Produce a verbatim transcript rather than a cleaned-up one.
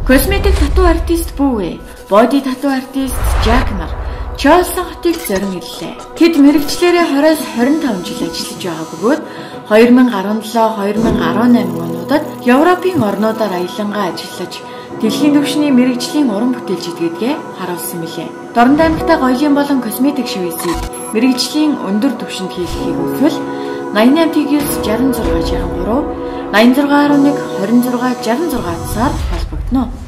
Косметик тату артист Бүүвэ, боди тату артист Жак нар Чарльстон хотыг зорин ирлээ. Тэд мэрэгчлэрээ хойроос хорин таван жил ажиллаж байгаа бөгөөд хоёр мянга арван долоо хоёр мянга арван найман онуудад Европын орнуудаар аялангаа ажиллаж дэлхийн түвшний мэрэгжлийн уран бүтээлч гэдгээ харуулсан билээ. Дорн аймагтаа гоёлын болон косметик шивэсийг мэрэгжлийн өндөр түвшинд хийхийг хүсвэл найман ТГ-с шестьдесят шесть шахсан гурав, найман шесть арван нэг, двадцать шесть шестьдесят шесть цаар холбогдно.